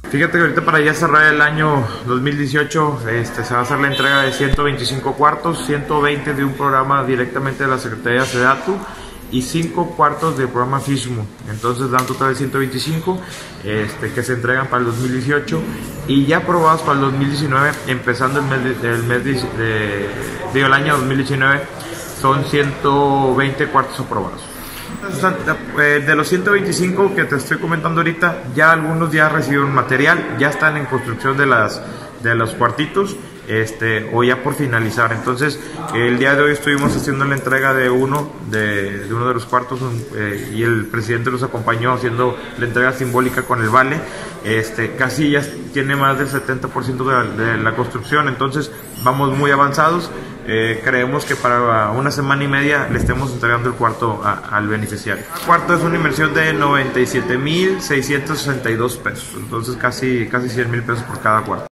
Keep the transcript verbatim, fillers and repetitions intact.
Fíjate que ahorita para ya cerrar el año dos mil dieciocho este, se va a hacer la entrega de ciento veinticinco cuartos, ciento veinte de un programa directamente de la Secretaría de SEDATU y cinco cuartos del programa FISMO. Entonces dan total de ciento veinticinco este, que se entregan para el dos mil dieciocho y ya aprobados para el dos mil diecinueve, empezando el mes, de, el, mes de, de, de, el año dos mil diecinueve, son ciento veinte cuartos aprobados. De los ciento veinticinco que te estoy comentando ahorita, ya algunos ya recibieron material, ya están en construcción de, las, de los cuartitos este, o ya por finalizar. Entonces el día de hoy estuvimos haciendo la entrega de uno de, de uno de los cuartos eh, y el presidente nos acompañó haciendo la entrega simbólica con el vale. Este, casi ya tiene más del setenta por ciento de la, de la construcción, entonces vamos muy avanzados. Eh, creemos que para una semana y media le estemos entregando el cuarto a, al beneficiario. El cuarto es una inversión de noventa y siete mil seiscientos sesenta y dos pesos, entonces casi, casi cien mil pesos por cada cuarto.